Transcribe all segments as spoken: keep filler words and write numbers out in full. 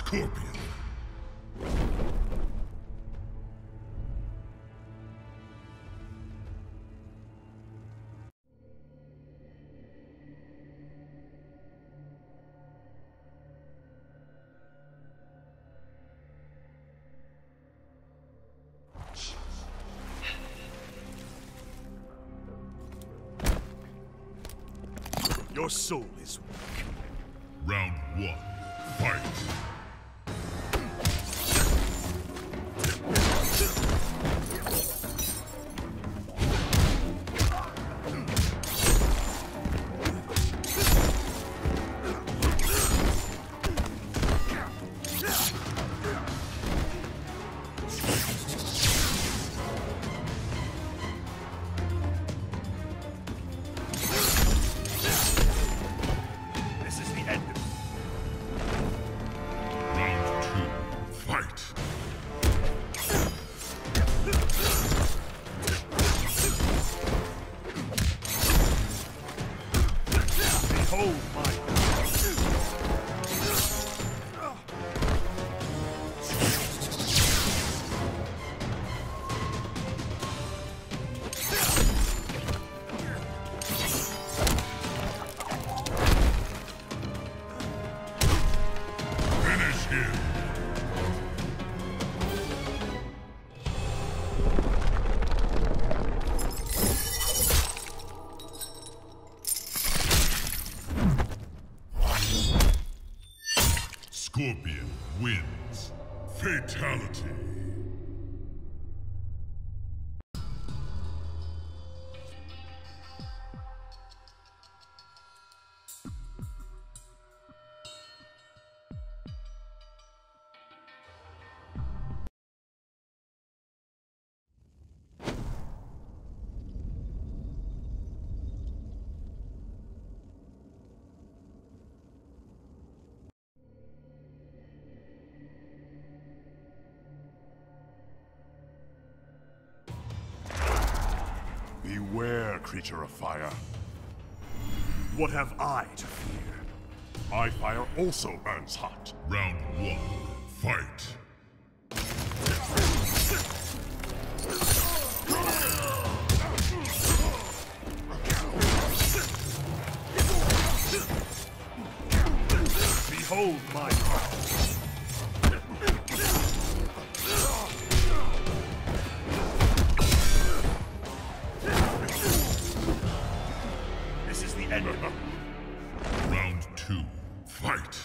Scorpion. Your soul is weak. Round one, fight! Scorpion wins. Fatality. Beware, creature of fire. What have I to fear? My fire also burns hot. Round one, fight! Behold my heart. This is the end of it. Round two, fight!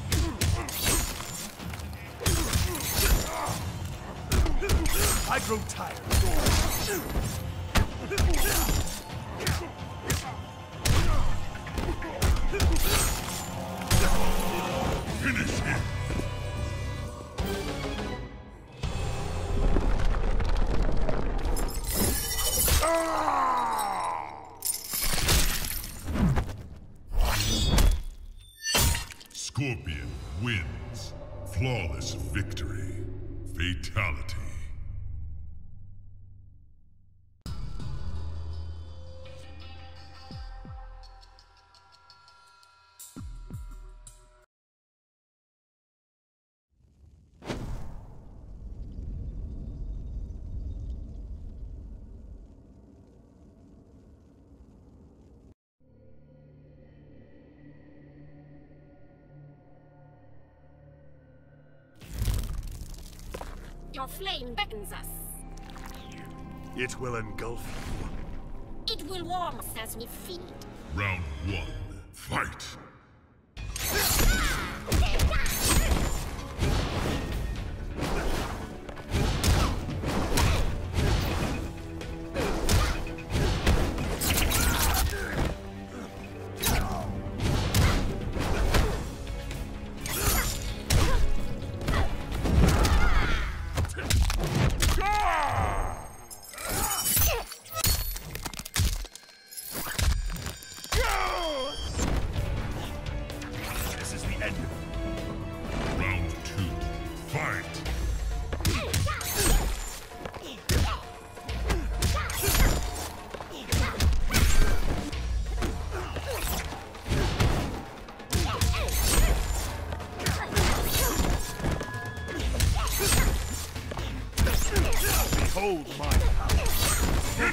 I grow tired. Finish him! Scorpion wins. Flawless victory. Fatality. Your flame beckons us. It will engulf you. It will warm us as we feed. Round one, fight!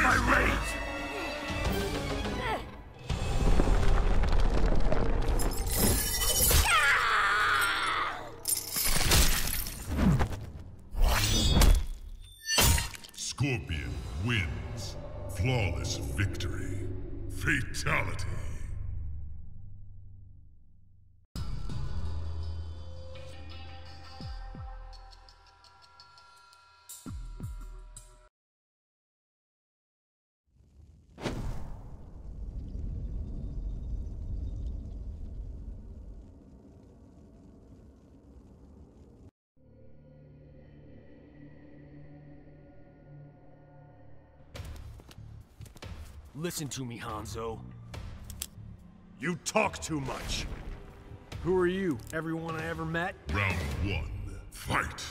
my rage! Scorpion wins. Flawless victory. Fatality. Listen to me, Hanzo. You talk too much. Who are you? Everyone I ever met? Round one. Fight.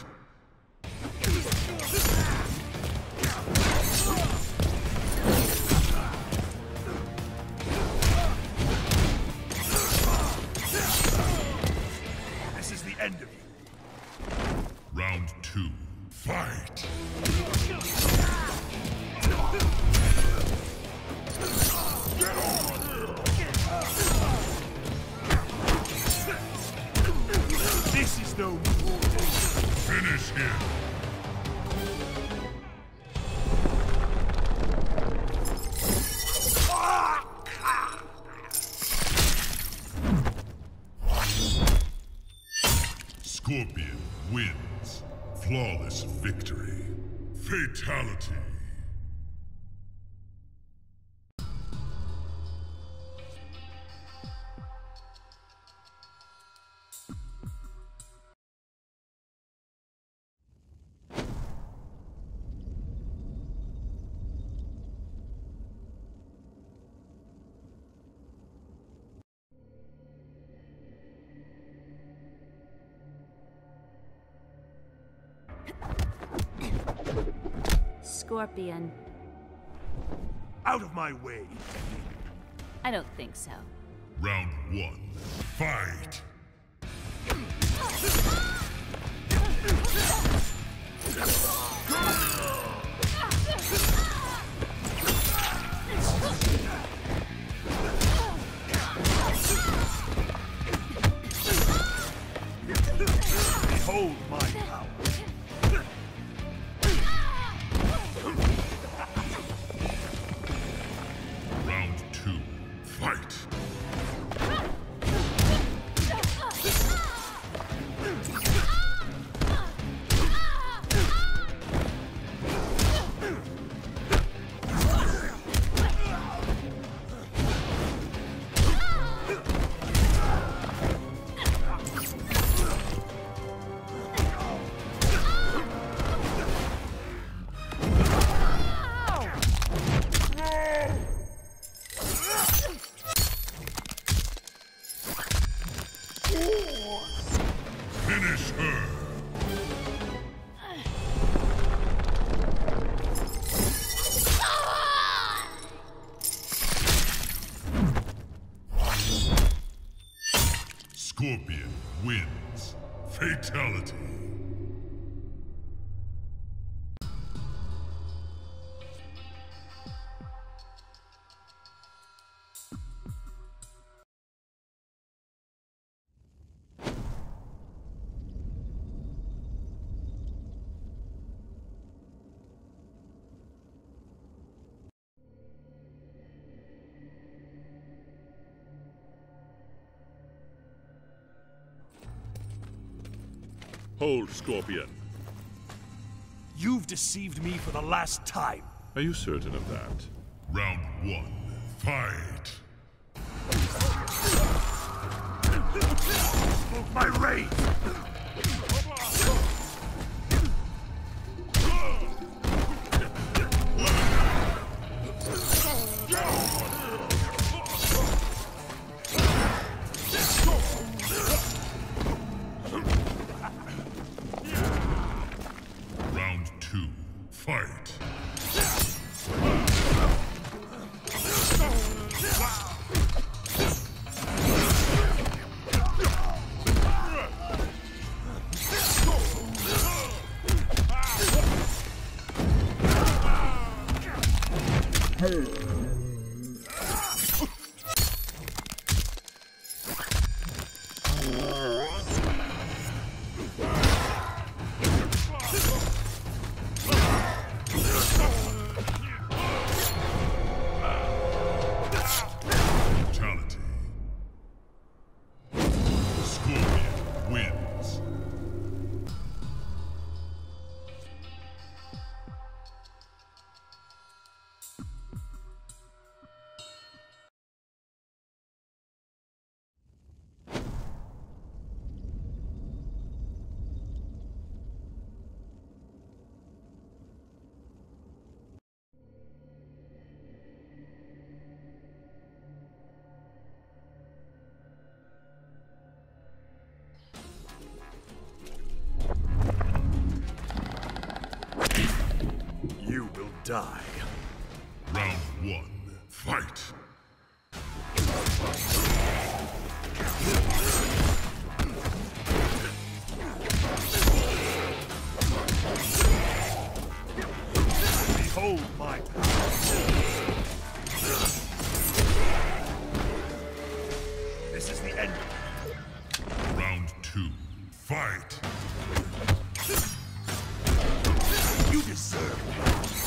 This is the end of you. Round two. Fight. This is no... Finish him. Scorpion wins. Flawless victory. Fatality. Scorpion. Out of my way. I don't think so. Round one. Fight. Behold my power. Round two. Fight. Finish her. Scorpion wins. Fatality. Hold, Scorpion. You've deceived me for the last time. Are you certain of that? Round one. Fight. My rage! Round two. Fight. Scorpion wins. You will die. Round one, fight! Behold my power. This is the end. Round two, fight! You deserve it.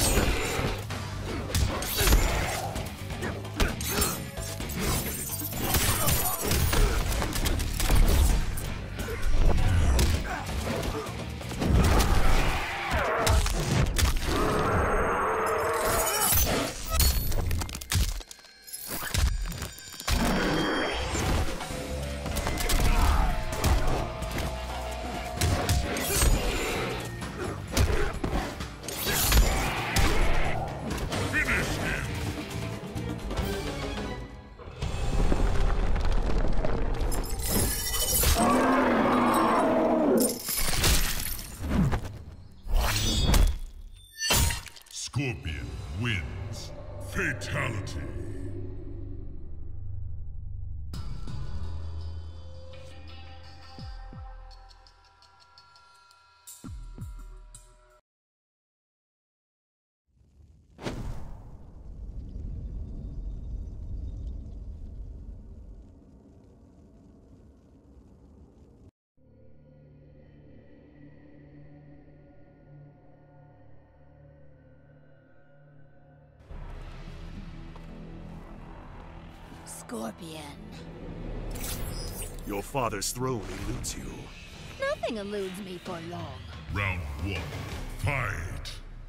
Scorpion wins. Fatality. Scorpion. Your father's throne eludes you. Nothing eludes me for long. Round one, fight!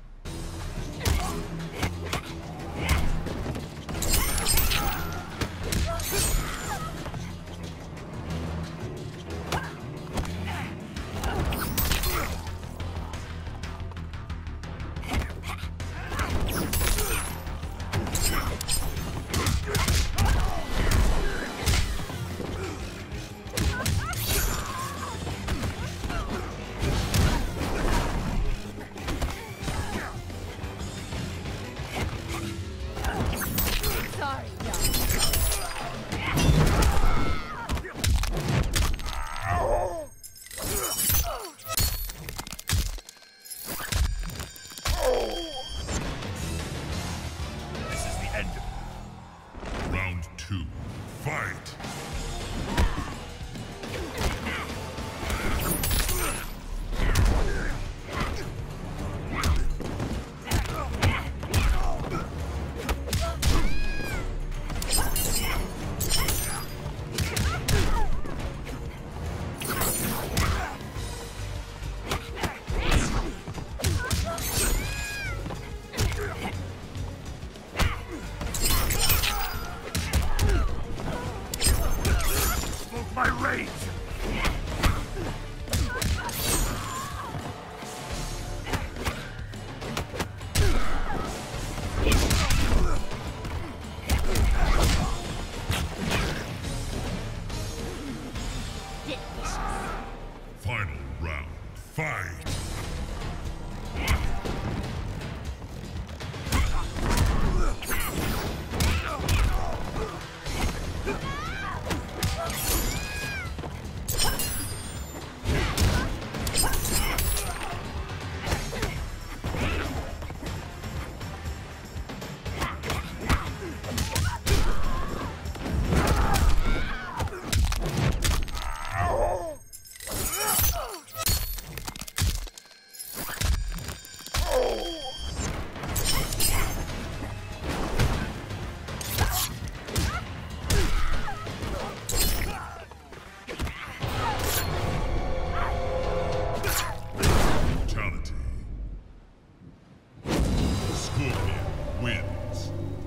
Sorry, John. This is the end of it. Round two, fight! Wins.